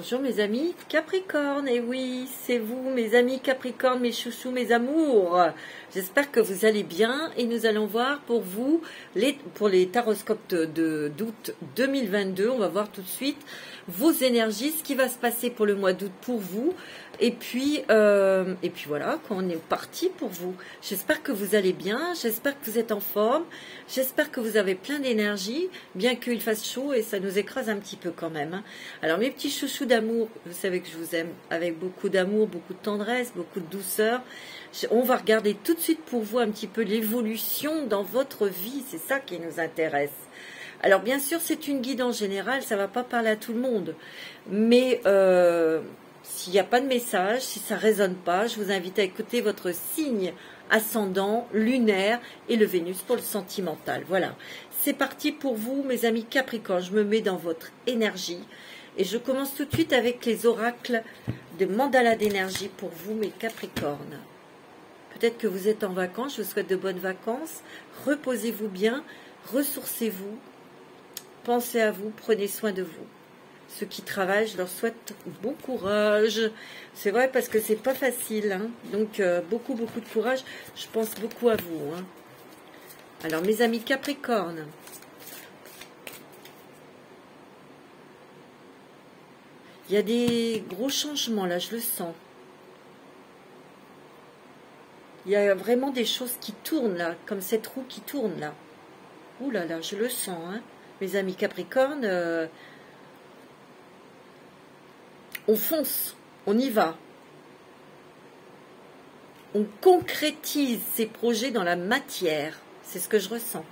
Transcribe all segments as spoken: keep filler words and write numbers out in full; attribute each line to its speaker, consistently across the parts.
Speaker 1: Bonjour mes amis Capricorne, et oui, c'est vous mes amis Capricorne, mes chouchous, mes amours. J'espère que vous allez bien et nous allons voir pour vous, les, pour les taroscopes de d'août deux mille vingt-deux, on va voir tout de suite vos énergies, ce qui va se passer pour le mois d'août pour vous. Et puis, euh, et puis voilà, quand on est parti pour vous. J'espère que vous allez bien, j'espère que vous êtes en forme, j'espère que vous avez plein d'énergie, bien qu'il fasse chaud et ça nous écrase un petit peu quand même. Alors mes petits chouchous d'amour, vous savez que je vous aime avec beaucoup d'amour, beaucoup de tendresse, beaucoup de douceur. On va regarder tout de suite pour vous un petit peu l'évolution dans votre vie, c'est ça qui nous intéresse. Alors bien sûr c'est une guidance générale, ça ne va pas parler à tout le monde, mais... Euh, S'il n'y a pas de message, si ça ne résonne pas, je vous invite à écouter votre signe ascendant, lunaire et le Vénus pour le sentimental. Voilà, c'est parti pour vous mes amis Capricorne. Je me mets dans votre énergie et je commence tout de suite avec les oracles de mandala d'énergie pour vous mes Capricornes. Peut-être que vous êtes en vacances, je vous souhaite de bonnes vacances. Reposez-vous bien, ressourcez-vous, pensez à vous, prenez soin de vous. Ceux qui travaillent, je leur souhaite bon courage. C'est vrai parce que c'est pas facile. Hein. Donc, euh, beaucoup, beaucoup de courage. Je pense beaucoup à vous. Hein. Alors, mes amis Capricorne. Il y a des gros changements, là, je le sens. Il y a vraiment des choses qui tournent, là. Comme cette roue qui tourne, là. Ouh là là, je le sens. Hein. Mes amis Capricorne... Euh, On fonce, on y va. On concrétise ces projets dans la matière. C'est ce que je ressens.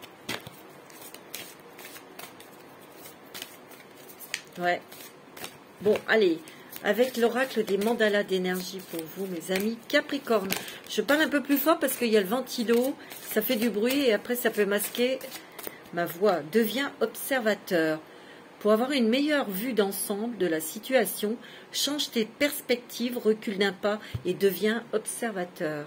Speaker 1: Ouais. Bon, allez. Avec l'oracle des mandalas d'énergie pour vous, mes amis Capricorne. Je parle un peu plus fort parce qu'il y a le ventilo. Ça fait du bruit et après ça peut masquer ma voix. Deviens observateur. Pour avoir une meilleure vue d'ensemble de la situation, change tes perspectives, recule d'un pas et deviens observateur.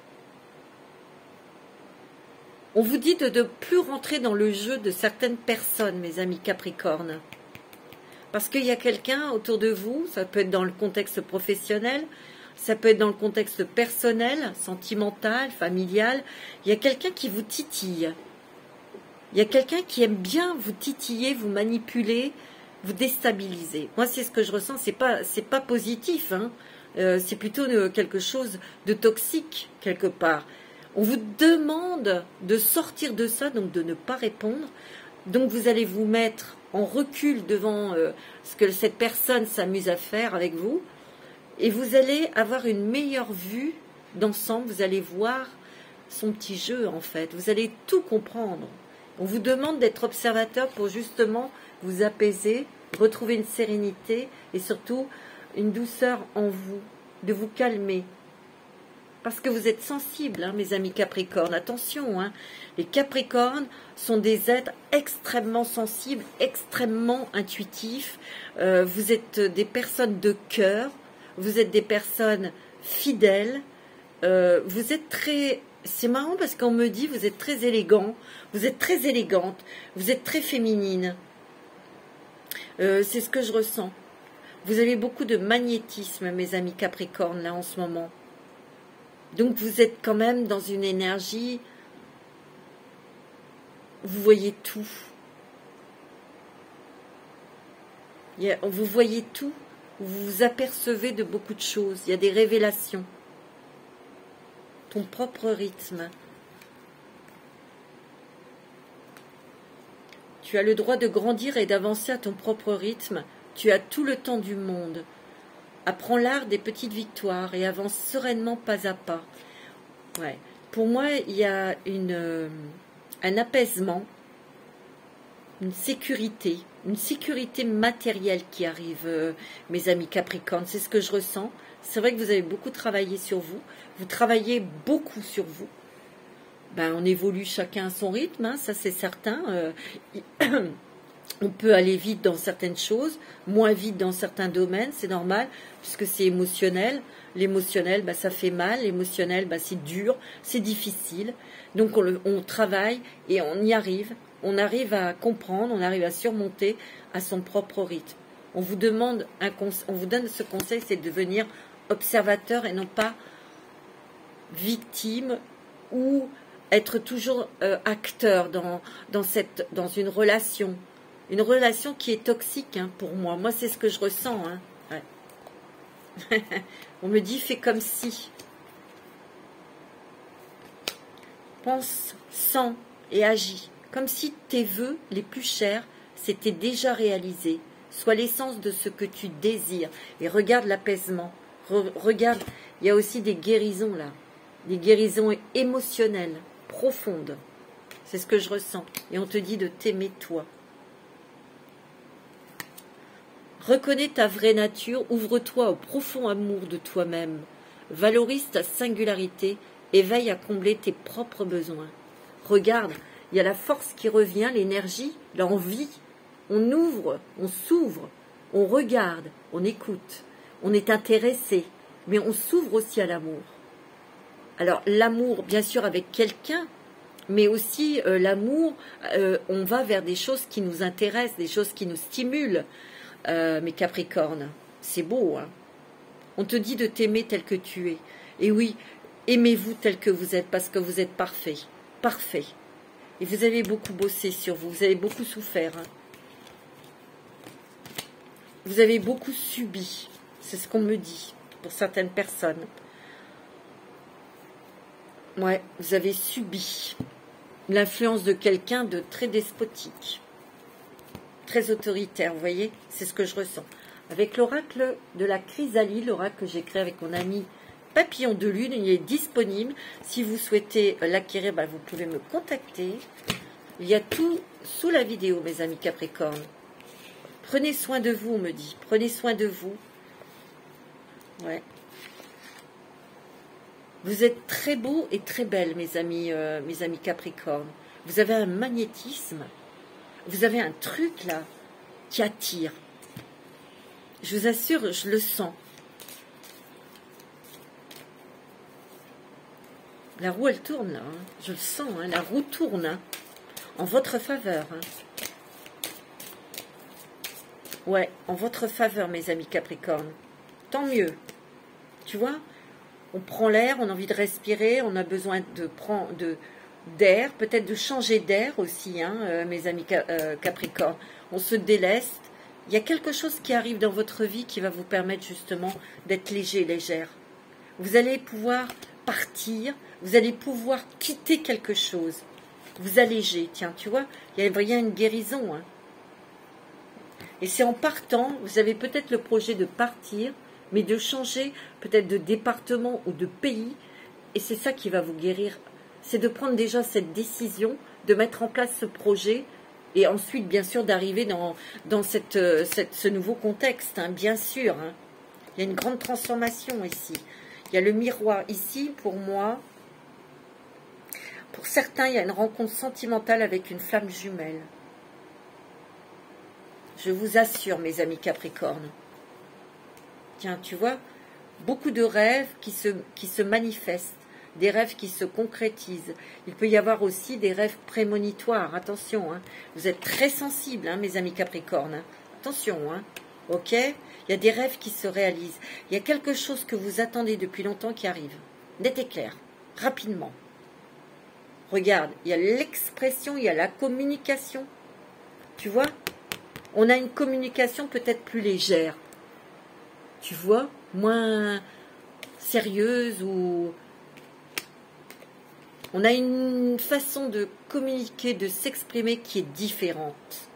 Speaker 1: On vous dit de ne plus rentrer dans le jeu de certaines personnes, mes amis Capricorne. Parce qu'il y a quelqu'un autour de vous, ça peut être dans le contexte professionnel, ça peut être dans le contexte personnel, sentimental, familial. Il y a quelqu'un qui vous titille. Il y a quelqu'un qui aime bien vous titiller, vous manipuler, vous déstabiliser. Moi, c'est ce que je ressens. C'est pas, c'est pas positif. Hein. Euh, c'est plutôt euh, quelque chose de toxique, quelque part. On vous demande de sortir de ça, donc de ne pas répondre. Donc, vous allez vous mettre en recul devant euh, ce que cette personne s'amuse à faire avec vous. Et vous allez avoir une meilleure vue d'ensemble. Vous allez voir son petit jeu, en fait. Vous allez tout comprendre. On vous demande d'être observateur pour justement vous apaiser, retrouver une sérénité et surtout une douceur en vous, de vous calmer. Parce que vous êtes sensibles, hein, mes amis Capricorne. Attention, hein, les Capricornes sont des êtres extrêmement sensibles, extrêmement intuitifs. Euh, vous êtes des personnes de cœur, vous êtes des personnes fidèles, euh, vous êtes très... C'est marrant parce qu'on me dit vous êtes très élégant, vous êtes très élégante, vous êtes très féminine. Euh, c'est ce que je ressens. Vous avez beaucoup de magnétisme, mes amis Capricorne, là en ce moment. Donc vous êtes quand même dans une énergie, vous voyez tout. Vous voyez tout, vous vous apercevez de beaucoup de choses, il y a des révélations. Ton propre rythme. Tu as le droit de grandir et d'avancer à ton propre rythme. Tu as tout le temps du monde. Apprends l'art des petites victoires et avance sereinement pas à pas. Ouais. Pour moi, il y a une, euh, un apaisement, une sécurité, une sécurité matérielle qui arrive, euh, mes amis Capricorne. C'est ce que je ressens. C'est vrai que vous avez beaucoup travaillé sur vous. Vous travaillez beaucoup sur vous. Ben, on évolue chacun à son rythme, hein, ça c'est certain. Euh, on peut aller vite dans certaines choses, moins vite dans certains domaines, c'est normal, puisque c'est émotionnel. L'émotionnel, ben, ça fait mal. L'émotionnel, ben, c'est dur, c'est difficile. Donc on, le, on travaille et on y arrive. On arrive à comprendre, on arrive à surmonter à son propre rythme. On vous demande un conseil, on vous donne ce conseil, c'est de devenir observateur et non pas victime ou être toujours euh, acteur dans, dans, cette, dans une relation. Une relation qui est toxique hein, pour moi. Moi, c'est ce que je ressens. Hein. Ouais. On me dit, fais comme si. Pense, sens et agis. Comme si tes vœux les plus chers s'étaient déjà réalisés. Soit l'essence de ce que tu désires. Et regarde l'apaisement. Re regarde, il y a aussi des guérisons là. Des guérisons émotionnelles, profondes. C'est ce que je ressens. Et on te dit de t'aimer toi. Reconnais ta vraie nature, ouvre-toi au profond amour de toi-même. Valorise ta singularité et veille à combler tes propres besoins. Regarde, il y a la force qui revient, l'énergie, l'envie. On ouvre, on s'ouvre, on regarde, on écoute. On est intéressé, mais on s'ouvre aussi à l'amour. Alors l'amour, bien sûr, avec quelqu'un, mais aussi euh, l'amour, euh, on va vers des choses qui nous intéressent, des choses qui nous stimulent. Euh, mes Capricornes, c'est beau, hein. On te dit de t'aimer tel que tu es. Et oui, aimez-vous tel que vous êtes, parce que vous êtes parfait, parfait. Et vous avez beaucoup bossé sur vous, vous avez beaucoup souffert. Hein. Vous avez beaucoup subi, c'est ce qu'on me dit, pour certaines personnes. Ouais, vous avez subi l'influence de quelqu'un de très despotique. Très autoritaire, vous voyez, c'est ce que je ressens. Avec l'oracle de la chrysalide, l'oracle que j'ai créé avec mon ami Papillon de Lune, il est disponible. Si vous souhaitez l'acquérir, bah, vous pouvez me contacter. Il y a tout sous la vidéo, mes amis Capricorne. Prenez soin de vous, on me dit. Prenez soin de vous. Ouais. Vous êtes très beau et très belle, mes amis, euh, mes amis Capricorne. Vous avez un magnétisme. Vous avez un truc là qui attire. Je vous assure, je le sens. La roue, elle tourne là. Hein. Je le sens, hein. La roue tourne hein. En votre faveur. Hein. Ouais, en votre faveur, mes amis Capricorne. Tant mieux. Tu vois, on prend l'air, on a envie de respirer, on a besoin de prendre de d'air, peut-être de changer d'air aussi, hein, euh, mes amis euh, Capricorne. On se déleste. Il y a quelque chose qui arrive dans votre vie qui va vous permettre justement d'être léger, légère. Vous allez pouvoir partir, vous allez pouvoir quitter quelque chose, vous alléger. Tiens, tu vois, il y a vraiment une guérison. Hein. Et c'est en partant, vous avez peut-être le projet de partir, mais de changer peut-être de département ou de pays. Et c'est ça qui va vous guérir. C'est de prendre déjà cette décision, de mettre en place ce projet et ensuite, bien sûr, d'arriver dans, dans cette, cette, ce nouveau contexte, hein, bien sûr. Hein. Il y a une grande transformation ici. Il y a le miroir ici, pour moi. Pour certains, il y a une rencontre sentimentale avec une flamme jumelle. Je vous assure, mes amis Capricorne. Tiens, tu vois, beaucoup de rêves qui se, qui se manifestent. Des rêves qui se concrétisent. Il peut y avoir aussi des rêves prémonitoires. Attention, hein. Vous êtes très sensibles, hein, mes amis Capricorne. Hein. Attention, hein. Ok. Il y a des rêves qui se réalisent. Il y a quelque chose que vous attendez depuis longtemps qui arrive. Net et clair. Rapidement. Regarde, il y a l'expression, il y a la communication. Tu vois? On a une communication peut-être plus légère. Tu vois? Moins sérieuse ou... On a une façon de communiquer, de s'exprimer qui est différente.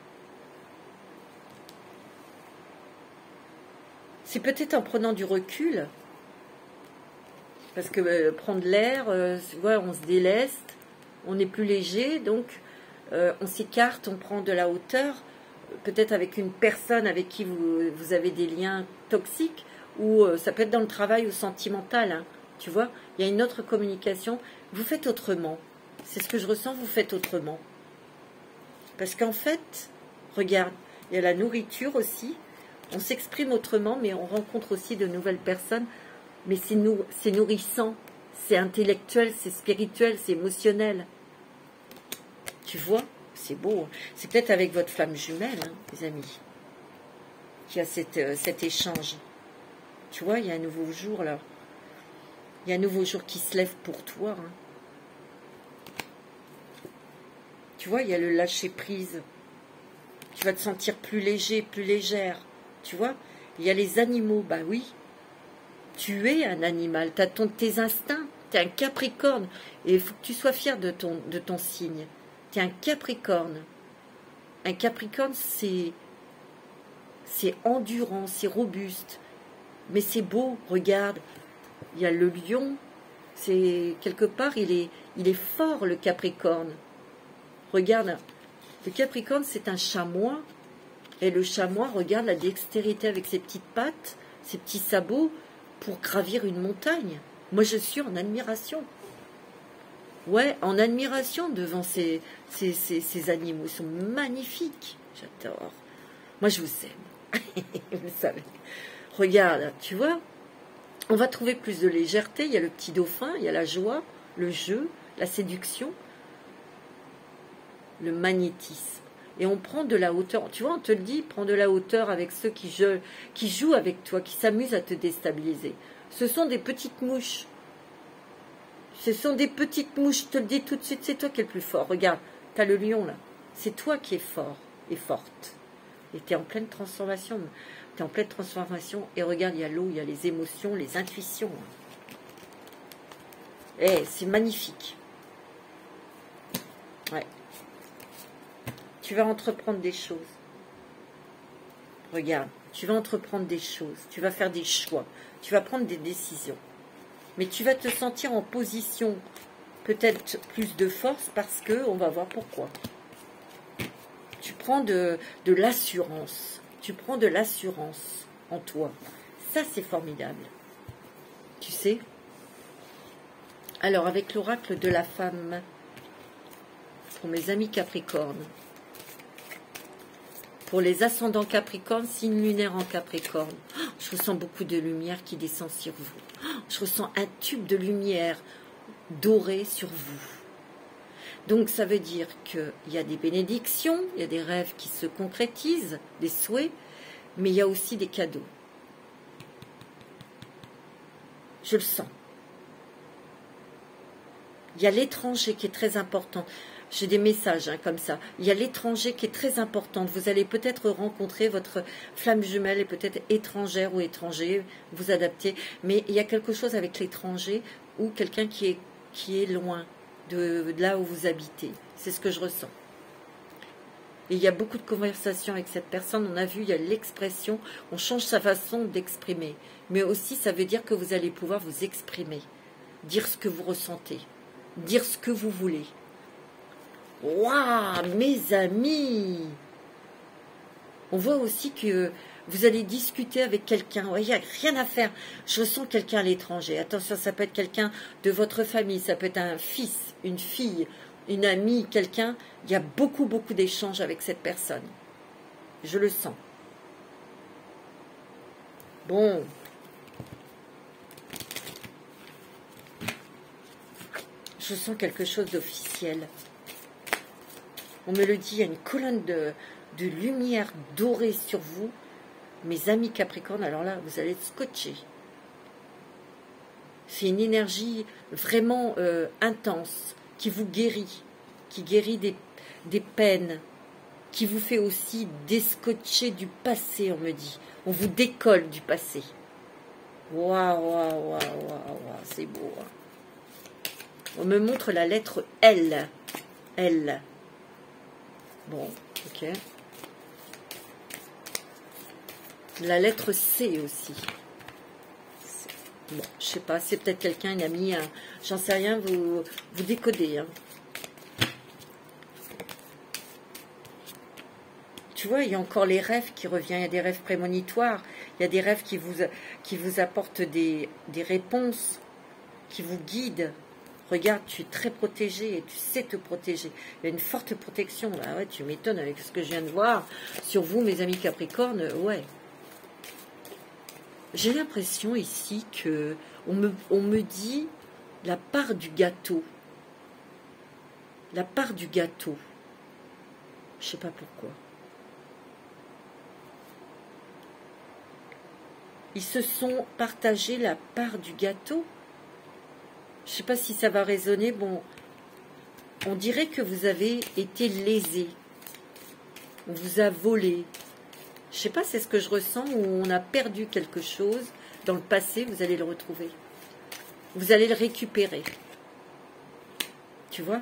Speaker 1: C'est peut-être en prenant du recul, parce que euh, prendre l'air, euh, ouais, on se déleste, on est plus léger, donc euh, on s'écarte, on prend de la hauteur, peut-être avec une personne avec qui vous, vous avez des liens toxiques, ou euh, ça peut être dans le travail ou sentimental, hein, tu vois, il y a une autre communication. Vous faites autrement. C'est ce que je ressens, vous faites autrement. Parce qu'en fait, regarde, il y a la nourriture aussi. On s'exprime autrement, mais on rencontre aussi de nouvelles personnes. Mais c'est nou c'est nourrissant, c'est intellectuel, c'est spirituel, c'est émotionnel. Tu vois, c'est beau. C'est peut-être avec votre flamme jumelle, hein, les amis. qu'il y a cette, euh, cet échange. Tu vois, il y a un nouveau jour là. Il y a un nouveau jour qui se lève pour toi. Hein. Tu vois, il y a le lâcher prise. Tu vas te sentir plus léger, plus légère. Tu vois, il y a les animaux. Bah oui, tu es un animal. Tu as ton, tes instincts. Tu es un capricorne. Et il faut que tu sois fier de ton, de ton signe. Tu es un capricorne. Un capricorne, c'est c'est endurant, c'est robuste. Mais c'est beau, regarde. Il y a le lion. C'est quelque part, il est, il est fort, le capricorne. Regarde, le capricorne, c'est un chamois. Et le chamois, regarde la dextérité avec ses petites pattes, ses petits sabots, pour gravir une montagne. Moi, je suis en admiration. Ouais, en admiration devant ces, ces, ces, ces animaux. Ils sont magnifiques. J'adore. Moi, je vous aime. Vous le savez. Regarde, tu vois, on va trouver plus de légèreté. Il y a le petit dauphin, il y a la joie, le jeu, la séduction, le magnétisme. Et on prend de la hauteur. Tu vois, on te le dit, prends de la hauteur avec ceux qui, je, qui jouent avec toi, qui s'amusent à te déstabiliser. Ce sont des petites mouches. Ce sont des petites mouches. Je te le dis tout de suite, c'est toi qui es le plus fort. Regarde, tu as le lion là. C'est toi qui es fort et forte. Et tu es en pleine transformation. Tu es en pleine transformation. Et regarde, il y a l'eau, il y a les émotions, les intuitions. Eh, c'est magnifique. Ouais. Tu vas entreprendre des choses. Regarde, tu vas entreprendre des choses. Tu vas faire des choix. Tu vas prendre des décisions. Mais tu vas te sentir en position peut-être plus de force parce que, on va voir pourquoi. Tu prends de, de l'assurance. Tu prends de l'assurance en toi. Ça, c'est formidable. Tu sais? Alors, avec l'oracle de la femme, pour mes amis Capricorne, pour les ascendants Capricorne, signe lunaire en Capricorne, oh, je ressens beaucoup de lumière qui descend sur vous. Oh, je ressens un tube de lumière dorée sur vous. Donc ça veut dire qu'il y a des bénédictions, il y a des rêves qui se concrétisent, des souhaits, mais il y a aussi des cadeaux. Je le sens. Il y a l'étranger qui est très important. J'ai des messages hein, comme ça. Il y a l'étranger qui est très important. Vous allez peut-être rencontrer votre flamme jumelle et peut-être étrangère ou étranger, vous adapter. Mais il y a quelque chose avec l'étranger ou quelqu'un qui est, qui est loin de, de là où vous habitez. C'est ce que je ressens. Et il y a beaucoup de conversations avec cette personne. On a vu, il y a l'expression. On change sa façon d'exprimer. Mais aussi, ça veut dire que vous allez pouvoir vous exprimer. Dire ce que vous ressentez. Dire ce que vous voulez. Waouh, mes amis! On voit aussi que vous allez discuter avec quelqu'un. Il n'y a rien à faire. Je ressens quelqu'un à l'étranger. Attention, ça peut être quelqu'un de votre famille. Ça peut être un fils, une fille, une amie, quelqu'un. Il y a beaucoup, beaucoup d'échanges avec cette personne. Je le sens. Bon. Je sens quelque chose d'officiel. On me le dit, il y a une colonne de, de lumière dorée sur vous. Mes amis Capricorne, alors là, vous allez être scotchés. C'est une énergie vraiment euh, intense, qui vous guérit, qui guérit des, des peines, qui vous fait aussi descotcher du passé, on me dit. On vous décolle du passé. Waouh, waouh, waouh, waouh, waouh, c'est beau. Hein. On me montre la lettre L. L. Bon, ok. La lettre C aussi. Bon, je sais pas, c'est peut-être quelqu'un, une amie, hein, j'en sais rien, vous, vous décodez. Hein. Tu vois, il y a encore les rêves qui reviennent, il y a des rêves prémonitoires, il y a des rêves qui vous, qui vous apportent des, des réponses, qui vous guident. Regarde, tu es très protégé et tu sais te protéger. Il y a une forte protection. Ah ouais, tu m'étonnes avec ce que je viens de voir sur vous, mes amis Capricorne. Ouais. J'ai l'impression ici que on me, on me dit la part du gâteau. La part du gâteau. Je sais pas pourquoi. Ils se sont partagés la part du gâteau. Je ne sais pas si ça va résonner. Bon, on dirait que vous avez été lésé. On vous a volé. Je ne sais pas, c'est ce que je ressens, où on a perdu quelque chose. Dans le passé, vous allez le retrouver. Vous allez le récupérer. Tu vois?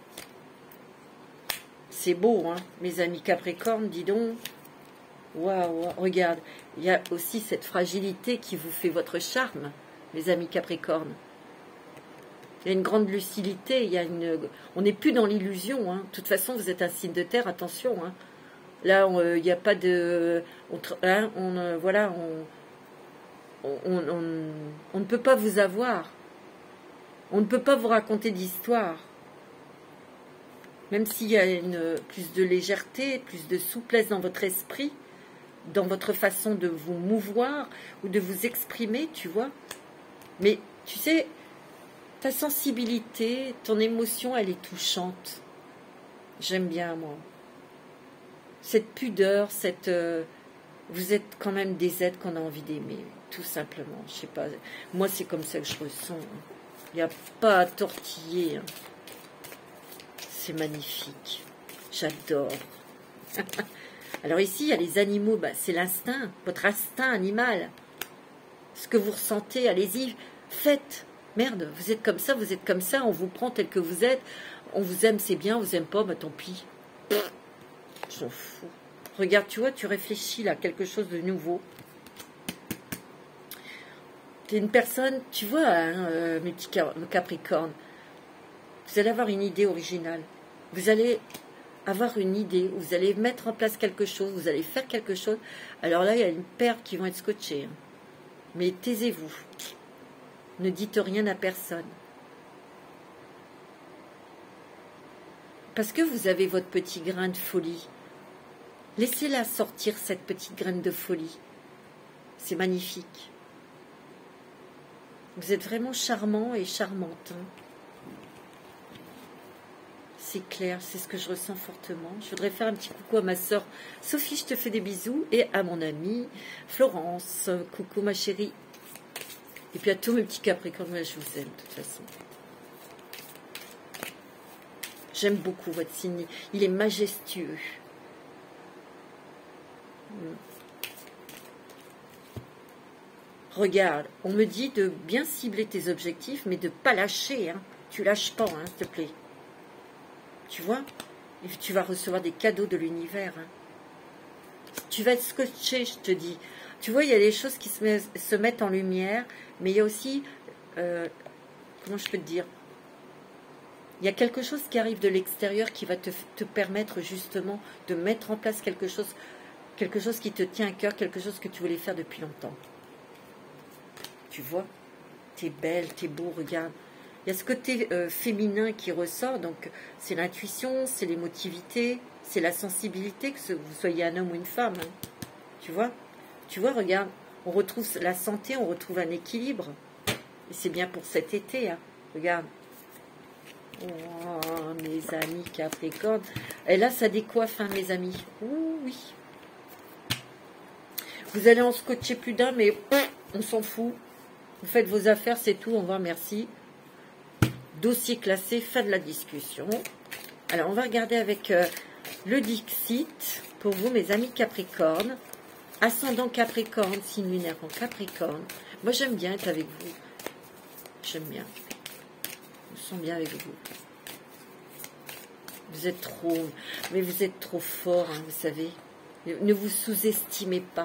Speaker 1: C'est beau, hein, mes amis Capricorne, dis donc. Waouh, regarde. Il y a aussi cette fragilité qui vous fait votre charme, mes amis Capricorne. Il y a une grande lucidité, il y a une... on n'est plus dans l'illusion. Hein. De toute façon, vous êtes un signe de terre, attention. Hein. Là, on, il n'y a pas de... On, hein, on, euh, voilà, on, on, on, on ne peut pas vous avoir. On ne peut pas vous raconter d'histoire. Même s'il y a une, plus de légèreté, plus de souplesse dans votre esprit, dans votre façon de vous mouvoir ou de vous exprimer, tu vois. Mais, tu sais, ta sensibilité, ton émotion, elle est touchante. J'aime bien, moi. Cette pudeur, cette... Euh, vous êtes quand même des êtres qu'on a envie d'aimer, tout simplement. Je sais pas. Moi, c'est comme ça que je ressens. Il n'y a pas à tortiller. Hein. C'est magnifique. J'adore. Alors ici, il y a les animaux. Bah, c'est l'instinct, votre instinct animal. Ce que vous ressentez, allez-y, faites. Merde, vous êtes comme ça, vous êtes comme ça, on vous prend tel que vous êtes. On vous aime, c'est bien, on vous aime pas, bah tant pis. Je s'en fous. Regarde, tu vois, tu réfléchis là, quelque chose de nouveau. Tu es une personne, tu vois, hein, euh, mes petits Capricornes, vous allez avoir une idée originale. Vous allez avoir une idée, vous allez mettre en place quelque chose, vous allez faire quelque chose. Alors là, il y a une paire qui vont être scotchées. Hein. Mais taisez-vous. Ne dites rien à personne. Parce que vous avez votre petit grain de folie. Laissez-la sortir, cette petite graine de folie. C'est magnifique. Vous êtes vraiment charmant et charmante. Hein. C'est clair, c'est ce que je ressens fortement. Je voudrais faire un petit coucou à ma sœur Sophie, je te fais des bisous. Et à mon amie Florence. Coucou ma chérie. Et puis à tous mes petits Capricornes, je vous aime de toute façon. J'aime beaucoup votre signe. Il est majestueux. Regarde, on me dit de bien cibler tes objectifs, mais de ne pas lâcher. Hein. Tu lâches pas, hein, s'il te plaît. Tu vois? Et tu vas recevoir des cadeaux de l'univers. Hein. Tu vas être scotché, je te dis. Tu vois, il y a des choses qui se, met, se mettent en lumière, mais il y a aussi, euh, comment je peux te dire, il y a quelque chose qui arrive de l'extérieur qui va te, te permettre justement de mettre en place quelque chose, quelque chose qui te tient à cœur, quelque chose que tu voulais faire depuis longtemps. Tu vois, t'es belle, t'es beau, regarde. Il y a ce côté euh, féminin qui ressort, donc c'est l'intuition, c'est l'émotivité, c'est la sensibilité, que ce, vous soyez un homme ou une femme. Hein. Tu vois? Tu vois, regarde, on retrouve la santé, on retrouve un équilibre. Et c'est bien pour cet été, hein. Regarde. Oh, mes amis Capricorne. Et là, ça décoiffe, hein, mes amis. Ouh, oui. Vous allez en scotcher plus d'un, mais on s'en fout. Vous faites vos affaires, c'est tout. Au revoir, merci. Dossier classé, fin de la discussion. Alors, on va regarder avec euh, le Dixit. Pour vous, mes amis Capricorne. Ascendant Capricorne, signe lunaire en Capricorne. Moi, j'aime bien être avec vous. J'aime bien. Je me sens bien avec vous. Vous êtes trop... Mais vous êtes trop fort, hein, vous savez. Ne, ne vous sous-estimez pas.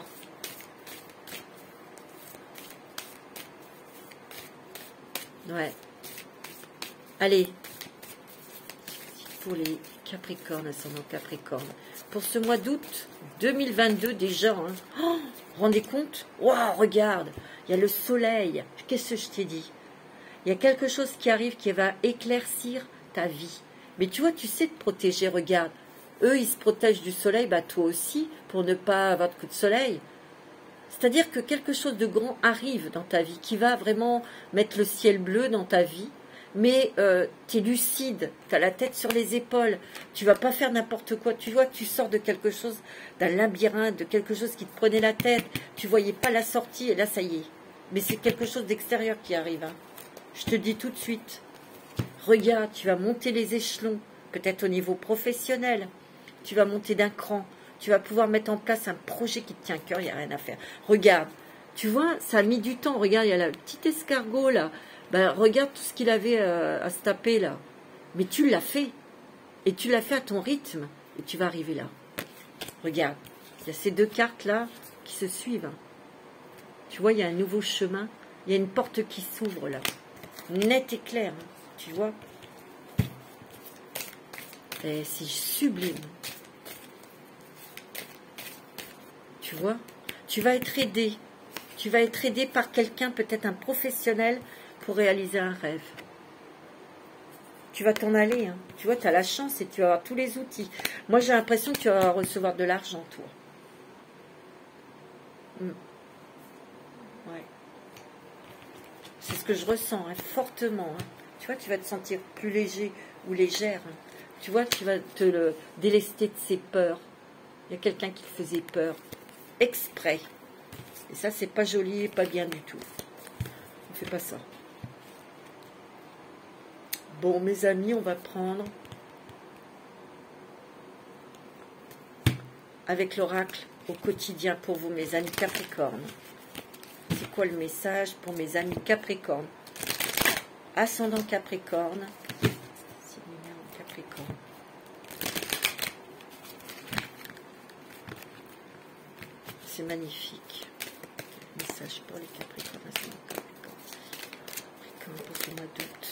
Speaker 1: Ouais. Allez. Pour les Capricornes, ascendant Capricorne. Pour ce mois d'août deux mille vingt-deux déjà. Hein. Oh, rendez compte? Waouh, regarde. Il y a le soleil. Qu'est-ce que je t'ai dit? Il y a quelque chose qui arrive qui va éclaircir ta vie. Mais tu vois, tu sais te protéger. Regarde. Eux, ils se protègent du soleil. Bah, toi aussi, pour ne pas avoir de coup de soleil. C'est-à-dire que quelque chose de grand arrive dans ta vie, qui va vraiment mettre le ciel bleu dans ta vie, mais euh, tu es lucide, tu as la tête sur les épaules, tu vas pas faire n'importe quoi, tu vois que tu sors de quelque chose, d'un labyrinthe, de quelque chose qui te prenait la tête, tu voyais pas la sortie, et là ça y est. Mais c'est quelque chose d'extérieur qui arrive. Hein. Je te dis tout de suite, regarde, tu vas monter les échelons, peut-être au niveau professionnel, tu vas monter d'un cran, tu vas pouvoir mettre en place un projet qui te tient à cœur, il n'y a rien à faire. Regarde, tu vois, ça a mis du temps, regarde, il y a le petit escargot là, ben, regarde tout ce qu'il avait à, à se taper là. Mais tu l'as fait. Et tu l'as fait à ton rythme. Et tu vas arriver là. Regarde. Il y a ces deux cartes là qui se suivent. Tu vois, il y a un nouveau chemin. Il y a une porte qui s'ouvre là. Net et clair. Tu vois. Et c'est sublime. Tu vois. Tu vas être aidé. Tu vas être aidé par quelqu'un, peut-être un professionnel, pour réaliser un rêve. Tu vas t'en aller, hein. Tu vois, tu as la chance et tu vas avoir tous les outils. Moi, j'ai l'impression que tu vas recevoir de l'argent, toi. Mm. Ouais. C'est ce que je ressens, hein, fortement. Hein. Tu vois, tu vas te sentir plus léger ou légère. Hein. Tu vois, tu vas te le délester de ses peurs. Il y a quelqu'un qui te faisait peur. Exprès. Et ça, c'est pas joli et pas bien du tout. On ne fait pas ça. Bon, mes amis, on va prendre avec l'oracle au quotidien pour vous, mes amis Capricorne. C'est quoi le message pour mes amis Capricorne? Ascendant Capricorne. Capricorne. C'est magnifique. Message pour les Capricornes. Ascendant Capricorne. Capricorne pour ce mois d'août.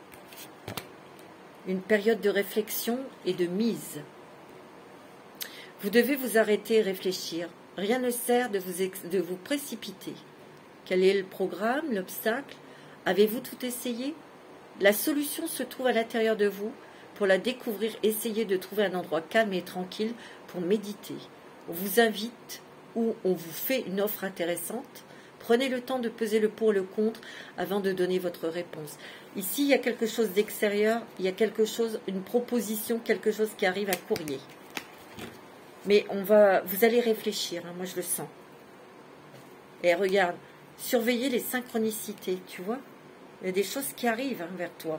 Speaker 1: Une période de réflexion et de mise. Vous devez vous arrêter et réfléchir. Rien ne sert de vous, de vous précipiter. Quel est le programme, l'obstacle? Avez-vous tout essayé? La solution se trouve à l'intérieur de vous. Pour la découvrir, essayez de trouver un endroit calme et tranquille pour méditer. On vous invite ou on vous fait une offre intéressante. Prenez le temps de peser le pour et le contre avant de donner votre réponse. Ici, il y a quelque chose d'extérieur, il y a quelque chose, une proposition, quelque chose qui arrive à courrier. Mais on va, vous allez réfléchir, hein, moi je le sens. Et regarde, surveillez les synchronicités, tu vois. Il y a des choses qui arrivent hein, vers toi.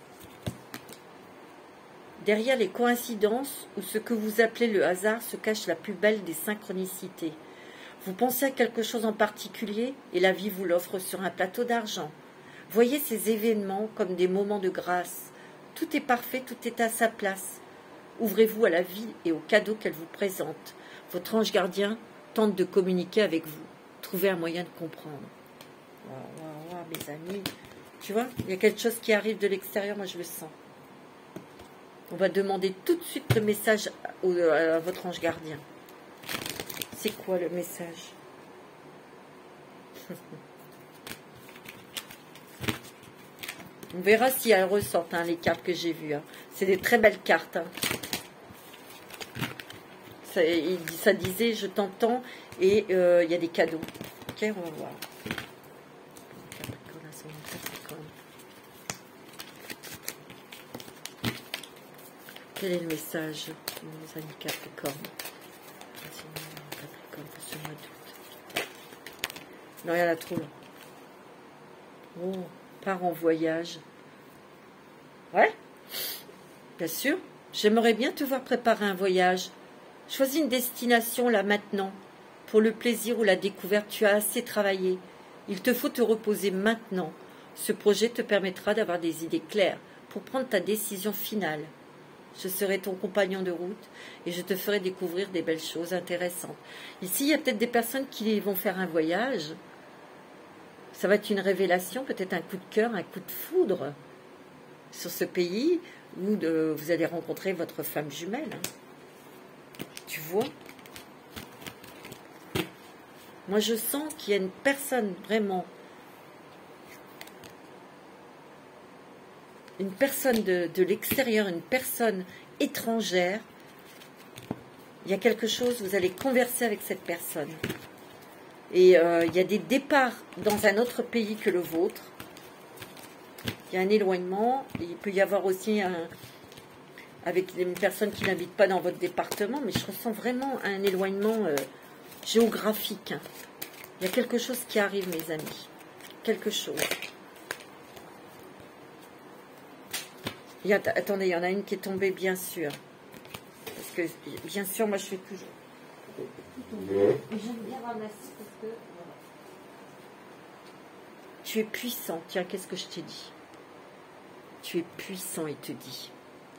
Speaker 1: Derrière les coïncidences ou ce que vous appelez le hasard se cache la plus belle des synchronicités. Vous pensez à quelque chose en particulier et la vie vous l'offre sur un plateau d'argent. Voyez ces événements comme des moments de grâce. Tout est parfait, tout est à sa place. Ouvrez-vous à la vie et aux cadeaux qu'elle vous présente. Votre ange gardien tente de communiquer avec vous. Trouvez un moyen de comprendre. Waouh, waouh, waouh, mes amis. Tu vois, il y a quelque chose qui arrive de l'extérieur, moi je le sens. On va demander tout de suite le message au, à votre ange gardien. C'est quoi le message? On verra si elles ressortent, hein, les cartes que j'ai vues. Hein. C'est des très belles cartes. Hein. Ça, il, ça disait, je t'entends, et il euh, y a des cadeaux. Ok, on va voir. Quel est le message de nos amis Capricorne? Capricorne pour ce mois d'août. Non, il y a la trouille. Oh, part en voyage. Ouais, bien sûr. J'aimerais bien te voir préparer un voyage. Choisis une destination là maintenant. Pour le plaisir ou la découverte, tu as assez travaillé. Il te faut te reposer maintenant. Ce projet te permettra d'avoir des idées claires pour prendre ta décision finale. Je serai ton compagnon de route et je te ferai découvrir des belles choses intéressantes. Ici, il y a peut-être des personnes qui vont faire un voyage. Ça va être une révélation, peut-être un coup de cœur, un coup de foudre sur ce pays où de, vous allez rencontrer votre femme jumelle. Hein. Tu vois? Moi, je sens qu'il y a une personne vraiment... une personne de, de l'extérieur, une personne étrangère, il y a quelque chose, vous allez converser avec cette personne. Et euh, il y a des départs dans un autre pays que le vôtre. Il y a un éloignement. Il peut y avoir aussi un... avec une personne qui n'habite pas dans votre département, mais je ressens vraiment un éloignement euh, géographique. Hein. Il y a quelque chose qui arrive, mes amis. Quelque chose. Il y a, attendez, il y en a une qui est tombée, bien sûr. Parce que, bien sûr, moi, je fais toujours... J'aime bien ramasser parce que... Voilà. Tu es puissant. Tiens, qu'est-ce que je t'ai dit? Tu es puissant, il te dit.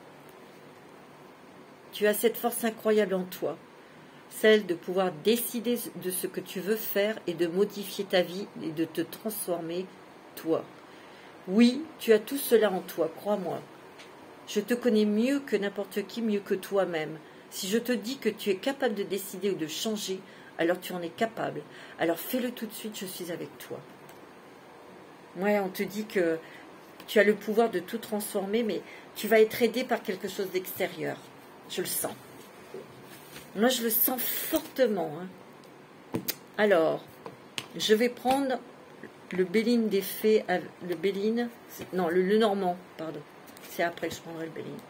Speaker 1: Tu as cette force incroyable en toi. Celle de pouvoir décider de ce que tu veux faire et de modifier ta vie et de te transformer, toi. Oui, tu as tout cela en toi, crois-moi. Je te connais mieux que n'importe qui, mieux que toi-même. Si je te dis que tu es capable de décider ou de changer, alors tu en es capable. Alors fais-le tout de suite, je suis avec toi. Ouais, on te dit que tu as le pouvoir de tout transformer, mais tu vas être aidé par quelque chose d'extérieur. Je le sens. Moi, je le sens fortement. Hein. Alors, je vais prendre le Béline des Fées, le Béline, non, le, le Normand, pardon. C'est après que je prendrai le Béline.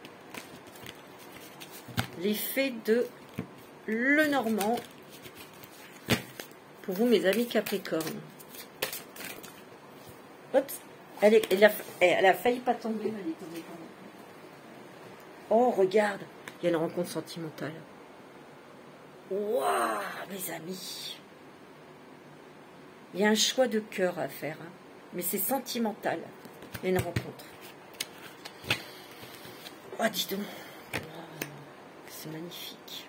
Speaker 1: Les Fées de Le Normand. Pour vous, mes amis Capricorne. Oups, elle, est, elle, a, elle a failli pas tomber, mais elle est tombée quand même. Oh, regarde, il y a une rencontre sentimentale. Waouh, mes amis. Il y a un choix de cœur à faire, hein, mais c'est sentimental. Il y a une rencontre. Oh, dis donc. Oh, c'est magnifique.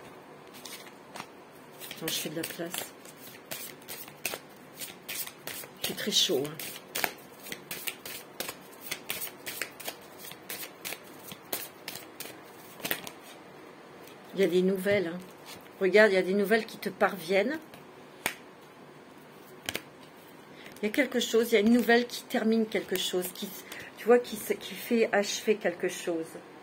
Speaker 1: Attends, je fais de la place. C'est très chaud. Hein. Il y a des nouvelles. Hein. Regarde, il y a des nouvelles qui te parviennent. Il y a quelque chose, il y a une nouvelle qui termine quelque chose, qui, tu vois, qui, qui fait achever quelque chose.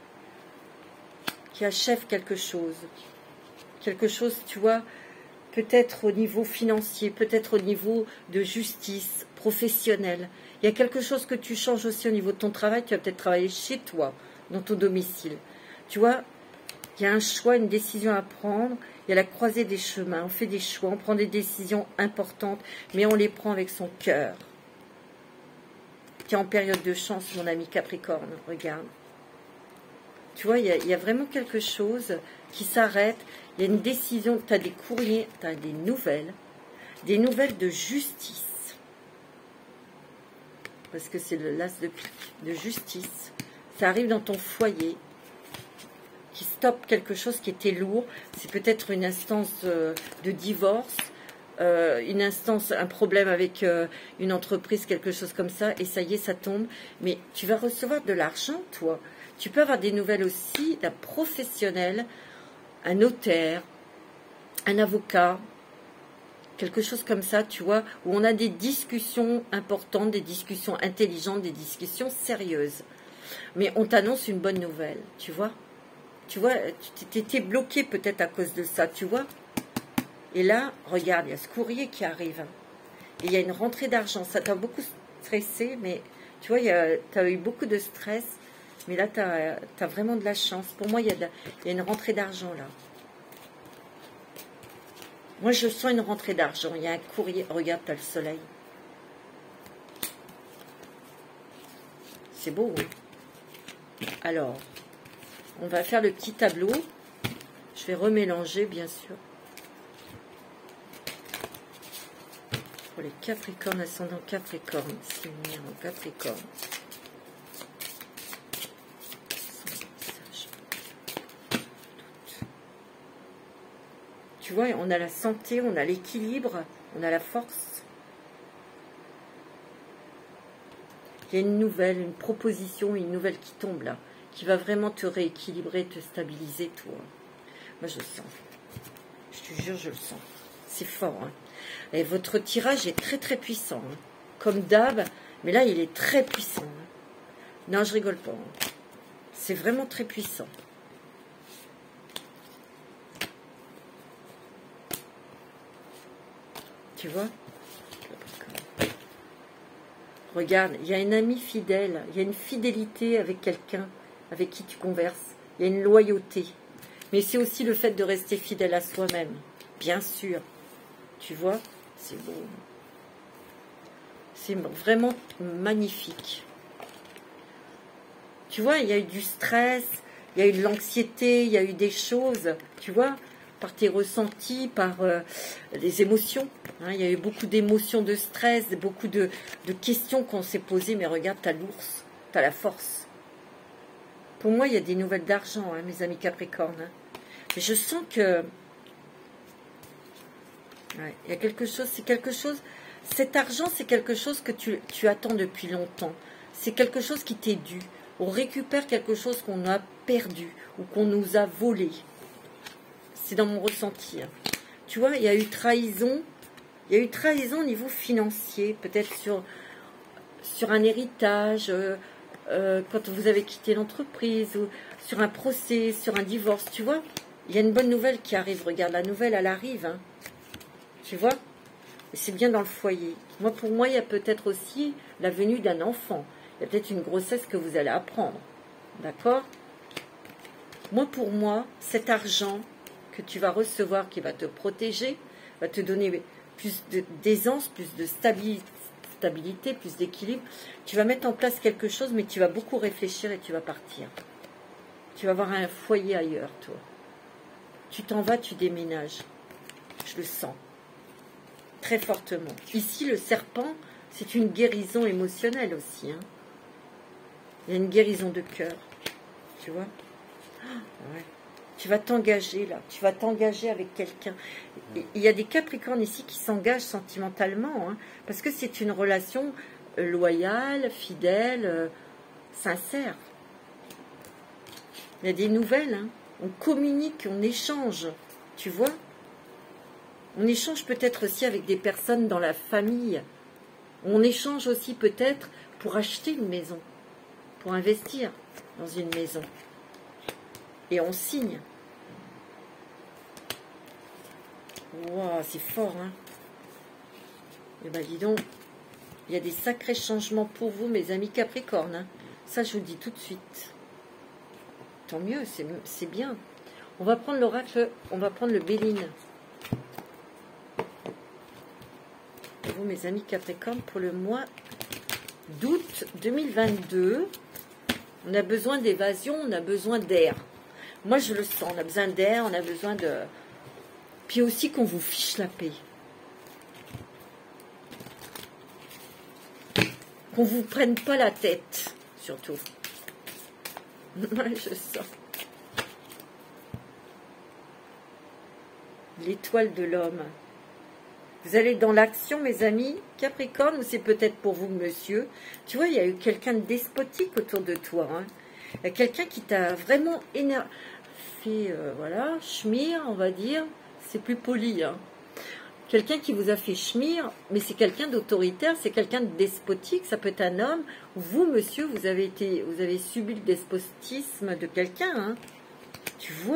Speaker 1: Qui achève quelque chose. Quelque chose, tu vois, peut-être au niveau financier, peut-être au niveau de justice, professionnelle. Il y a quelque chose que tu changes aussi au niveau de ton travail. Tu vas peut-être travailler chez toi, dans ton domicile. Tu vois, il y a un choix, une décision à prendre. Il y a la croisée des chemins. On fait des choix, on prend des décisions importantes, mais on les prend avec son cœur. Tu es en période de chance, mon ami Capricorne. Regarde. Tu vois, il y a, il y a vraiment quelque chose qui s'arrête. Il y a une décision. Tu as des courriers, tu as des nouvelles. Des nouvelles de justice. Parce que c'est le las de pique. De justice. Ça arrive dans ton foyer. Qui stoppe quelque chose qui était lourd. C'est peut-être une instance euh, de divorce, euh, une instance, un problème avec euh, une entreprise, quelque chose comme ça, et ça y est, ça tombe. Mais tu vas recevoir de l'argent, toi. Tu peux avoir des nouvelles aussi d'un professionnel, un notaire, un avocat, quelque chose comme ça, tu vois, où on a des discussions importantes, des discussions intelligentes, des discussions sérieuses. Mais on t'annonce une bonne nouvelle, tu vois. Tu vois, tu étais bloqué peut-être à cause de ça, tu vois. Et là, regarde, il y a ce courrier qui arrive. Et il y a une rentrée d'argent. Ça t'a beaucoup stressé, mais tu vois, tu as eu beaucoup de stress. Mais là, tu as, as vraiment de la chance. Pour moi, il y a, de, il y a une rentrée d'argent là. Moi, je sens une rentrée d'argent. Il y a un courrier. Regarde, tu as le soleil. C'est beau, hein? Alors... On va faire le petit tableau. Je vais remélanger, bien sûr. Pour les Capricornes, ascendant Capricorne. C'est venir en Capricorne. Tu vois, on a la santé, on a l'équilibre, on a la force. Il y a une nouvelle, une proposition, une nouvelle qui tombe là. Qui va vraiment te rééquilibrer, te stabiliser, toi. Moi, je le sens. Je te jure, je le sens. C'est fort. Hein. Et votre tirage est très, très puissant. Hein. Comme d'hab, mais là, il est très puissant. Hein. Non, je rigole pas. Hein. C'est vraiment très puissant. Tu vois? Regarde, il y a un ami fidèle, il y a une fidélité avec quelqu'un avec qui tu converses, il y a une loyauté. Mais c'est aussi le fait de rester fidèle à soi-même, bien sûr. Tu vois, c'est beau. C'est vraiment magnifique. Tu vois, il y a eu du stress, il y a eu de l'anxiété, il y a eu des choses, tu vois, par tes ressentis, par euh, les émotions. Hein, il y a eu beaucoup d'émotions, de stress, beaucoup de, de questions qu'on s'est posées. Mais regarde, tu as l'ours, tu as la force. Pour moi, il y a des nouvelles d'argent, hein, mes amis Capricorne. Hein. Et je sens que... Ouais, il y a quelque chose, c'est quelque chose... Cet argent, c'est quelque chose que tu, tu attends depuis longtemps. C'est quelque chose qui t'est dû. On récupère quelque chose qu'on a perdu ou qu'on nous a volé. C'est dans mon ressenti. Hein. Tu vois, il y a eu trahison. Il y a eu trahison au niveau financier, peut-être sur, sur un héritage, euh, euh, quand vous avez quitté l'entreprise, ou sur un procès, sur un divorce. Tu vois, il y a une bonne nouvelle qui arrive. Regarde, la nouvelle, elle arrive. Hein. Tu vois? C'est bien dans le foyer. Moi, pour moi, il y a peut-être aussi la venue d'un enfant. Il y a peut-être une grossesse que vous allez apprendre. D'accord? Moi, pour moi, cet argent que tu vas recevoir, qui va te protéger, va te donner plus d'aisance, plus de stabilité, plus d'équilibre. Tu vas mettre en place quelque chose, mais tu vas beaucoup réfléchir et tu vas partir. Tu vas avoir un foyer ailleurs, toi. Tu t'en vas, tu déménages. Je le sens. Très fortement. Ici, le serpent, c'est une guérison émotionnelle aussi. Hein. Il y a une guérison de cœur. Tu vois? Ouais. Tu vas t'engager là. Tu vas t'engager avec quelqu'un. Il y a des Capricornes ici qui s'engagent sentimentalement. Hein, parce que c'est une relation loyale, fidèle, euh, sincère. Il y a des nouvelles. Hein. On communique, on échange. Tu vois? On échange peut-être aussi avec des personnes dans la famille. On échange aussi peut-être pour acheter une maison, pour investir dans une maison. Et on signe. Waouh, c'est fort, hein? Eh bien, dis donc, il y a des sacrés changements pour vous, mes amis Capricorne. Hein. Ça, je vous le dis tout de suite. Tant mieux, c'est bien. On va prendre l'oracle, on va prendre le Béline. Vous, mes amis Capricorne, pour le mois d'août deux mille vingt-deux, on a besoin d'évasion, on a besoin d'air. Moi, je le sens, on a besoin d'air, on a besoin de... Puis aussi qu'on vous fiche la paix. Qu'on ne vous prenne pas la tête, surtout. Moi, je sens. L'étoile de l'homme. Vous allez dans l'action, mes amis Capricorne, ou c'est peut-être pour vous, monsieur. Tu vois, il y a eu quelqu'un de despotique autour de toi. Hein. Il y a quelqu'un qui t'a vraiment énervé. Fait, euh, voilà, schmir, on va dire. C'est plus poli. Hein. Quelqu'un qui vous a fait schmir, mais c'est quelqu'un d'autoritaire, c'est quelqu'un de despotique. Ça peut être un homme. Vous, monsieur, vous avez, été, vous avez subi le despotisme de quelqu'un. Hein. Tu vois ?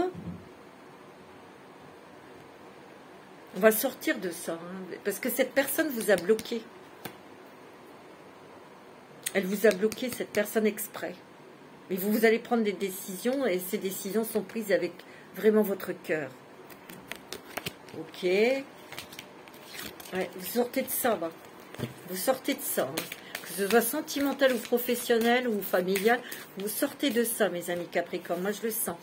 Speaker 1: On va sortir de ça, hein, parce que cette personne vous a bloqué. Elle vous a bloqué, cette personne exprès. Et vous, vous allez prendre des décisions, et ces décisions sont prises avec vraiment votre cœur. Ok. Ouais, vous sortez de ça, bah. Vous sortez de ça. Hein. Que ce soit sentimental ou professionnel ou familial, vous sortez de ça, mes amis Capricorne. Moi, je le sens.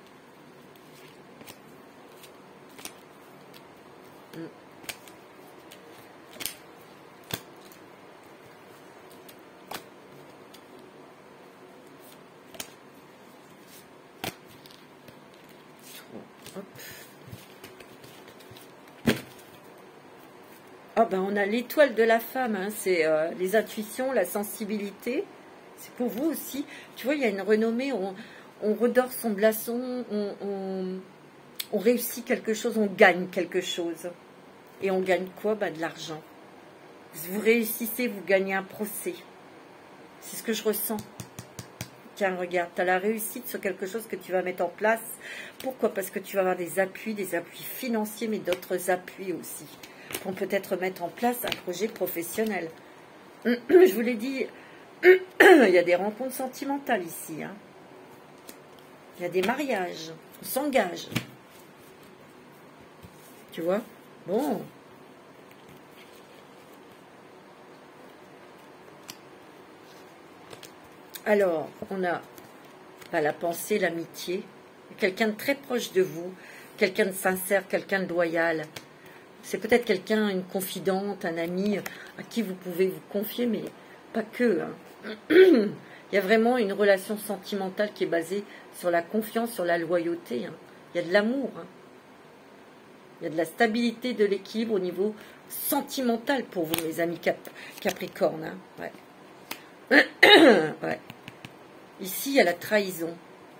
Speaker 1: Ah ben on a l'étoile de la femme, hein, c'est euh, les intuitions, la sensibilité. C'est pour vous aussi. Tu vois, il y a une renommée, on, on redore son blason, on, on, on réussit quelque chose, on gagne quelque chose. Et on gagne quoi? Ben, de l'argent. Vous réussissez, vous gagnez un procès. C'est ce que je ressens. Tiens, regarde, tu as la réussite sur quelque chose que tu vas mettre en place. Pourquoi? Parce que tu vas avoir des appuis, des appuis financiers, mais d'autres appuis aussi. Pour peut-être mettre en place un projet professionnel. Je vous l'ai dit, il y a des rencontres sentimentales ici. Hein. Il y a des mariages. On s'engage. Tu vois? Bon. Alors, on a bah, la pensée, l'amitié. Quelqu'un de très proche de vous. Quelqu'un de sincère, quelqu'un de loyal. C'est peut-être quelqu'un, une confidente, un ami à qui vous pouvez vous confier, mais pas que. Hein. Il y a vraiment une relation sentimentale qui est basée sur la confiance, sur la loyauté. Hein. Il y a de l'amour. Hein. Il y a de la stabilité, de l'équilibre au niveau sentimental pour vous, mes amis cap Capricorne. Hein. Ouais. Ouais. Ici, il y a la trahison.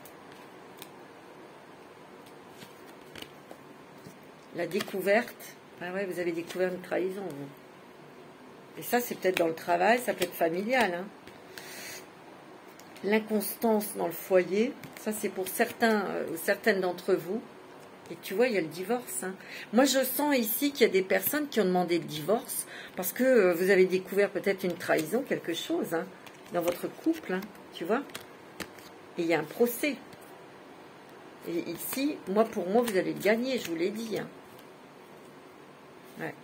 Speaker 1: La découverte. Ah ouais, vous avez découvert une trahison, vous. Et ça, c'est peut-être dans le travail, ça peut être familial. Hein. L'inconstance dans le foyer, ça c'est pour certains, euh, certaines d'entre vous. Et tu vois, il y a le divorce. Hein. Moi, je sens ici qu'il y a des personnes qui ont demandé le divorce parce que euh, vous avez découvert peut-être une trahison, quelque chose, hein, dans votre couple, hein, tu vois. Et il y a un procès. Et ici, moi, pour moi, vous allez gagner, je vous l'ai dit. Hein. Ouais.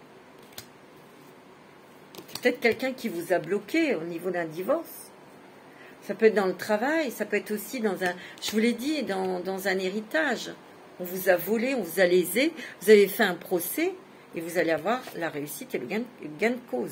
Speaker 1: C'est peut-être quelqu'un qui vous a bloqué au niveau d'un divorce. Ça peut être dans le travail, ça peut être aussi dans un, je vous l'ai dit, dans, dans un héritage. On vous a volé, on vous a lésé, vous avez fait un procès et vous allez avoir la réussite et le gain, le gain de cause.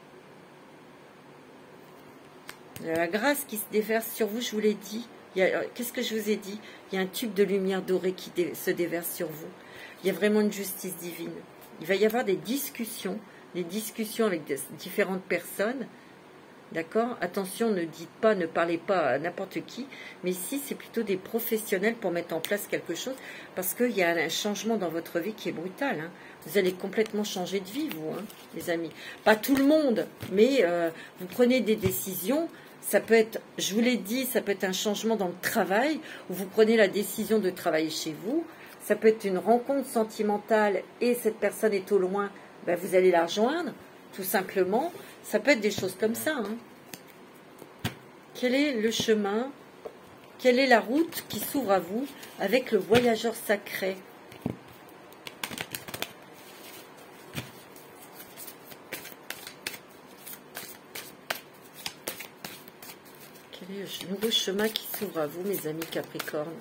Speaker 1: Il y a la grâce qui se déverse sur vous, je vous l'ai dit. Qu'est-ce que je vous ai dit? Il y a un tube de lumière dorée qui dé, se déverse sur vous. Il y a vraiment une justice divine. Il va y avoir des discussions, des discussions avec des, différentes personnes. D'accord? Attention, ne dites pas, ne parlez pas à n'importe qui. Mais ici, c'est plutôt des professionnels pour mettre en place quelque chose. Parce qu'il y a un changement dans votre vie qui est brutal. Hein. Vous allez complètement changer de vie, vous, hein, les amis. Pas tout le monde, mais euh, vous prenez des décisions. Ça peut être, je vous l'ai dit, ça peut être un changement dans le travail, où vous prenez la décision de travailler chez vous. Ça peut être une rencontre sentimentale et cette personne est au loin, ben vous allez la rejoindre, tout simplement. Ça peut être des choses comme ça. Hein. Quel est le chemin? Quelle est la route qui s'ouvre à vous avec le voyageur sacré? Quel est le nouveau chemin qui s'ouvre à vous, mes amis Capricorne?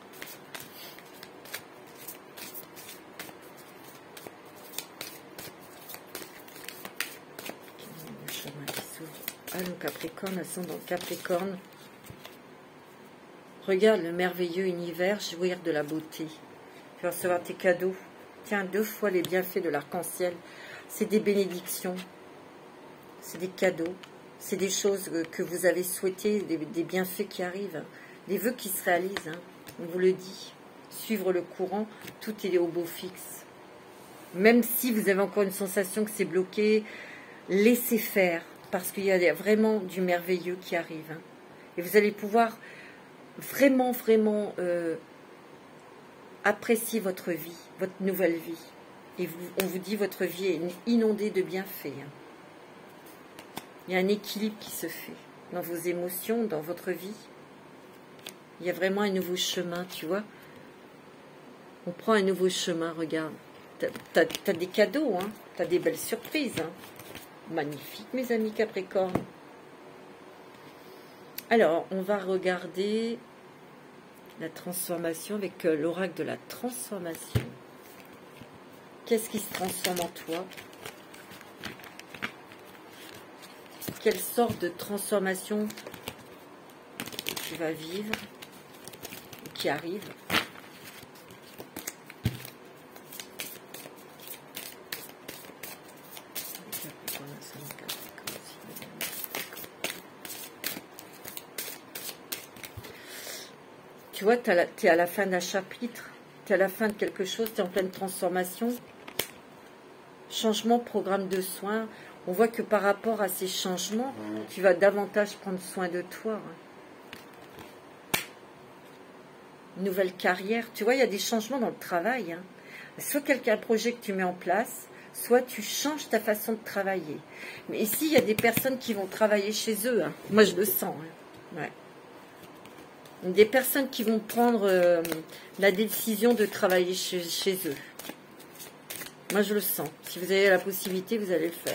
Speaker 1: Ah, le Capricorne, ascendant Capricorne. Regarde le merveilleux univers, jouir de la beauté. Tu vas recevoir tes cadeaux. Tiens, deux fois les bienfaits de l'arc-en-ciel. C'est des bénédictions. C'est des cadeaux. C'est des choses que vous avez souhaitées, des, des bienfaits qui arrivent. Des vœux qui se réalisent. Hein. On vous le dit. Suivre le courant, tout est au beau fixe. Même si vous avez encore une sensation que c'est bloqué, laissez faire. Parce qu'il y a vraiment du merveilleux qui arrive. Hein. Et vous allez pouvoir vraiment, vraiment euh, apprécier votre vie, votre nouvelle vie. Et vous, on vous dit votre vie est inondée de bienfaits. Hein. Il y a un équilibre qui se fait dans vos émotions, dans votre vie. Il y a vraiment un nouveau chemin, tu vois. On prend un nouveau chemin, regarde. T'as, t'as des cadeaux, hein. T'as des belles surprises, hein. Magnifique, mes amis Capricorne. Alors, on va regarder la transformation avec l'oracle de la transformation. Qu'est-ce qui se transforme en toi? Quelle sorte de transformation tu vas vivre, qui arrive? Tu vois, tu es à la fin d'un chapitre, tu es à la fin de quelque chose, tu es en pleine transformation. Changement, programme de soins. On voit que par rapport à ces changements, tu vas davantage prendre soin de toi. Nouvelle carrière. Tu vois, il y a des changements dans le travail. Hein. Soit quelqu'un, un projet que tu mets en place, soit tu changes ta façon de travailler. Mais ici, il y a des personnes qui vont travailler chez eux. Hein. Moi, je le sens. Hein. Ouais. Des personnes qui vont prendre euh, la décision de travailler chez, chez eux. Moi, je le sens. Si vous avez la possibilité, vous allez le faire.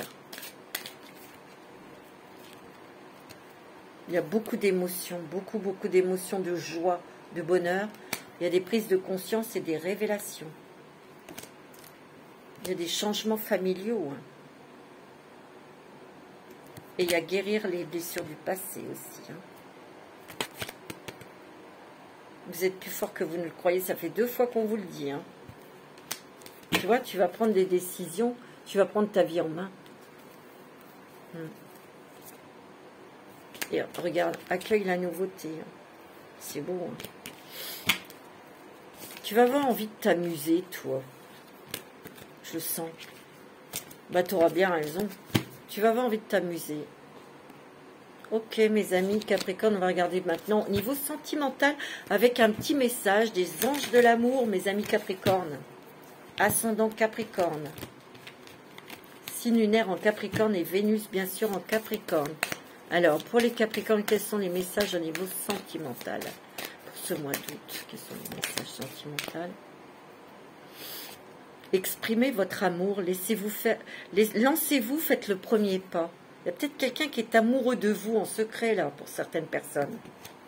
Speaker 1: Il y a beaucoup d'émotions, beaucoup, beaucoup d'émotions, de joie, de bonheur. Il y a des prises de conscience et des révélations. Il y a des changements familiaux. Hein. Et il y a guérir les blessures du passé aussi. Hein. Vous êtes plus fort que vous ne le croyez. Ça fait deux fois qu'on vous le dit. Hein. Tu vois, tu vas prendre des décisions. Tu vas prendre ta vie en main. Hum. Et regarde, accueille la nouveauté. Hein. C'est beau. Hein. Tu vas avoir envie de t'amuser, toi. Je le sens. Bah, tu auras bien raison. Tu vas avoir envie de t'amuser. Ok, mes amis Capricorne, on va regarder maintenant au niveau sentimental avec un petit message des anges de l'amour, mes amis Capricorne. Ascendant Capricorne. Signe lunaire en Capricorne et Vénus, bien sûr, en Capricorne. Alors, pour les Capricornes, quels sont les messages au niveau sentimental? Pour ce mois d'août, quels sont les messages sentimentaux? Exprimez votre amour, laissez-vous faire, lancez-vous, faites le premier pas. Il y a peut-être quelqu'un qui est amoureux de vous en secret, là, pour certaines personnes.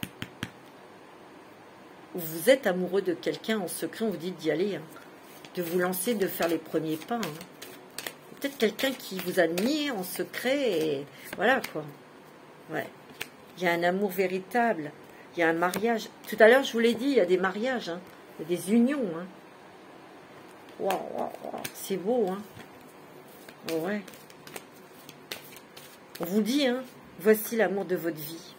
Speaker 1: Ou vous êtes amoureux de quelqu'un en secret, on vous dit d'y aller, hein, de vous lancer, de faire les premiers pas. Hein. Peut-être quelqu'un qui vous admire en secret, et voilà, quoi. Ouais. Il y a un amour véritable, il y a un mariage. Tout à l'heure, je vous l'ai dit, il y a des mariages, hein, il y a des unions, hein. Waouh, waouh, waouh, c'est beau, hein. Oh, ouais. On vous dit, hein, voici l'amour de votre vie.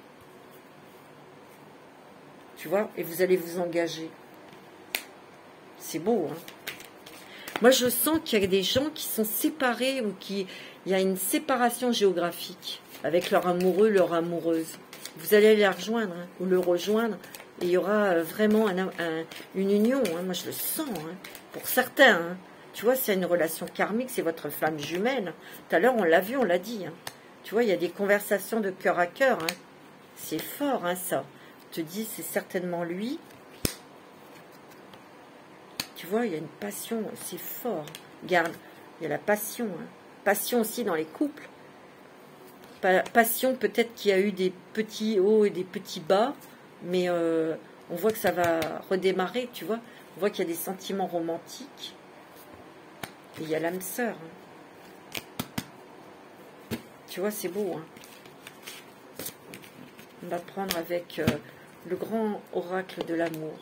Speaker 1: Tu vois, et vous allez vous engager. C'est beau, hein. Moi, je sens qu'il y a des gens qui sont séparés ou qui... Il y a une séparation géographique avec leur amoureux, leur amoureuse. Vous allez les rejoindre, hein, ou le rejoindre, et il y aura vraiment un, un, une union. Hein. Moi, je le sens, hein, pour certains. Hein. Tu vois, c'est une relation karmique, c'est votre flamme jumelle. Tout à l'heure, on l'a vu, on l'a dit. Hein. Tu vois, il y a des conversations de cœur à cœur. Hein. C'est fort, hein, ça. On te dit, c'est certainement lui. Tu vois, il y a une passion, c'est fort. Regarde, il y a la passion. Hein. Passion aussi dans les couples. Pa passion, peut-être qu'il y a eu des petits hauts et des petits bas, mais euh, on voit que ça va redémarrer, tu vois. On voit qu'il y a des sentiments romantiques. Et il y a l'âme sœur. Hein. Tu vois, c'est beau. Hein. On va prendre avec euh, le grand oracle de l'amour.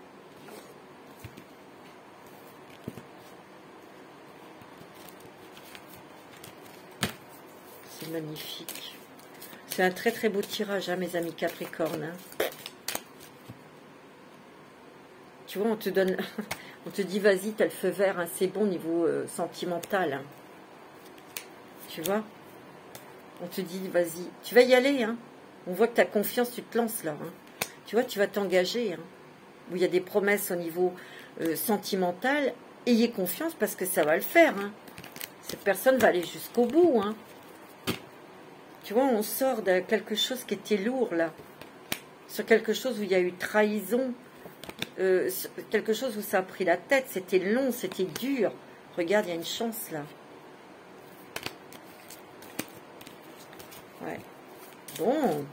Speaker 1: C'est magnifique. C'est un très très beau tirage, hein, mes amis Capricorne. Hein. Tu vois, on te donne... On te dit, vas-y, t'as le feu vert, hein, c'est bon niveau euh, sentimental. Hein. Tu vois? On te dit, vas-y, tu vas y aller. Hein. On voit que tu as confiance, tu te lances là. Hein. Tu vois, tu vas t'engager. Hein. Où il y a des promesses au niveau euh, sentimental. Ayez confiance parce que ça va le faire. Hein. Cette personne va aller jusqu'au bout. Hein. Tu vois, on sort de quelque chose qui était lourd là. Sur quelque chose où il y a eu trahison. Euh, quelque chose où ça a pris la tête, c'était long, c'était dur. Regarde, il y a une chance là. Ouais. Bon.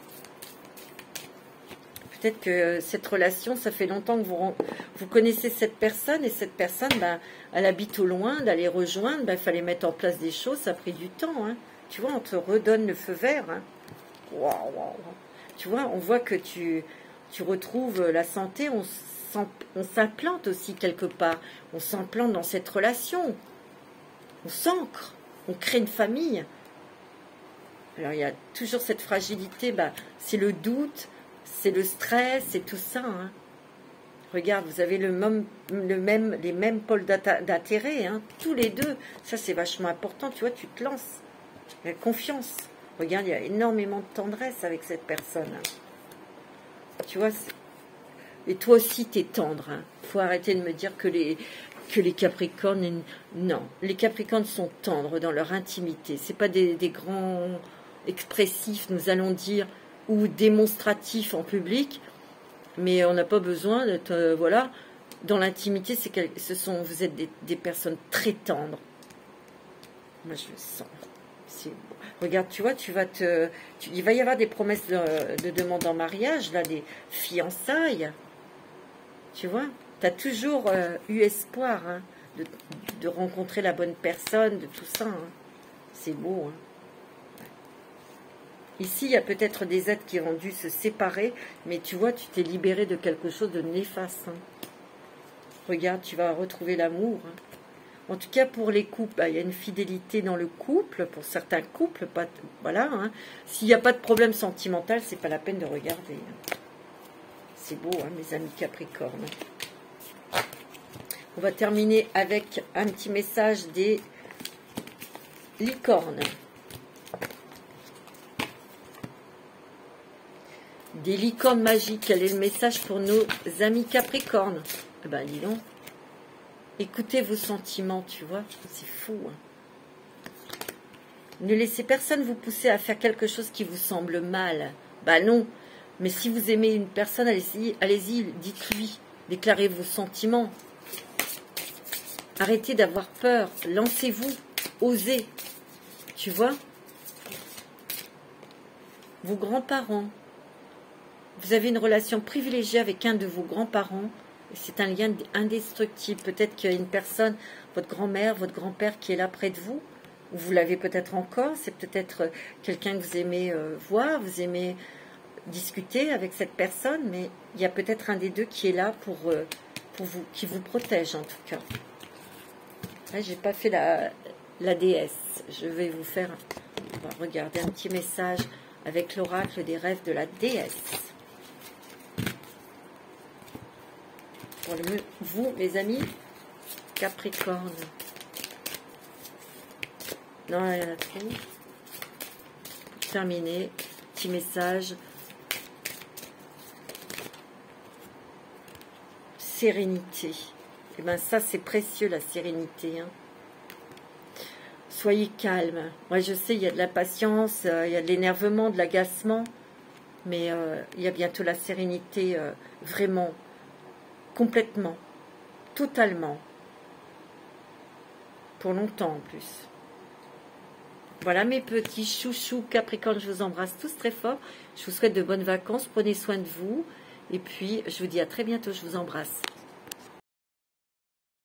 Speaker 1: Peut-être que cette relation, ça fait longtemps que vous, vous connaissez cette personne et cette personne, ben, elle habite au loin, d'aller rejoindre, ben, il fallait mettre en place des choses, ça a pris du temps. Hein. Tu vois, on te redonne le feu vert. Hein. Waouh, waouh. Tu vois, on voit que tu... tu retrouves la santé, on s'implante aussi quelque part. On s'implante dans cette relation. On s'ancre. On crée une famille. Alors, il y a toujours cette fragilité. Bah, c'est le doute, c'est le stress, c'est tout ça. Hein. Regarde, vous avez le même, le même, les mêmes pôles d'intérêt. Hein, tous les deux. Ça, c'est vachement important. Tu vois, tu te lances. Il y a confiance. Regarde, il y a énormément de tendresse avec cette personne. Hein. Tu vois, et toi aussi, t'es tendre. Il hein. faut arrêter de me dire que les, que les Capricornes, non, les Capricornes sont tendres dans leur intimité. C'est pas des, des grands expressifs, nous allons dire, ou démonstratifs en public, mais on n'a pas besoin d'être, euh, voilà, dans l'intimité, c'est que ce sont, vous êtes des, des personnes très tendres. Moi, je le sens. Regarde, tu vois, tu vas te, tu, il va y avoir des promesses de, de demande en mariage, là, des fiançailles. Tu vois, tu as toujours euh, eu espoir hein, de, de rencontrer la bonne personne, de tout ça. Hein. C'est beau. Hein. Ici, il y a peut-être des êtres qui ont dû se séparer, mais tu vois, tu t'es libéré de quelque chose de néfaste. Hein. Regarde, tu vas retrouver l'amour. Hein. En tout cas, pour les couples, bah, il y a une fidélité dans le couple, pour certains couples, pas, voilà. Hein. S'il n'y a pas de problème sentimental, c'est pas la peine de regarder. Hein. C'est beau, hein, mes amis Capricornes. On va terminer avec un petit message des licornes. Des licornes magiques. Quel est le message pour nos amis Capricornes? Eh ben, dis donc. Écoutez vos sentiments, tu vois. C'est fou. Hein. Ne laissez personne vous pousser à faire quelque chose qui vous semble mal. Bah non. Mais si vous aimez une personne, allez-y, allez-y, dites-lui. Déclarez vos sentiments. Arrêtez d'avoir peur. Lancez-vous. Osez. Tu vois? Vos grands-parents. Vous avez une relation privilégiée avec un de vos grands-parents. C'est un lien indestructible. Peut-être qu'il y a une personne, votre grand-mère, votre grand-père qui est là près de vous. Ou vous l'avez peut-être encore. C'est peut-être quelqu'un que vous aimez euh, voir, vous aimez discuter avec cette personne. Mais il y a peut-être un des deux qui est là pour, euh, pour vous, qui vous protège en tout cas. Là, j'ai pas fait la, la déesse. Je vais vous faire, on va regarder un petit message avec l'oracle des rêves de la déesse. Pour le, vous, mes amis Capricorne. Non, il y en a trop. Pour terminer, petit message. Sérénité. Et bien ça, c'est précieux, la sérénité. Hein. Soyez calme. Moi, je sais, il y a de la patience, euh, il y a de l'énervement, de l'agacement. Mais euh, il y a bientôt la sérénité, euh, vraiment, complètement, totalement. Pour longtemps, en plus. Voilà, mes petits chouchous Capricorne, je vous embrasse tous très fort. Je vous souhaite de bonnes vacances, prenez soin de vous. Et puis, je vous dis à très bientôt, je vous embrasse.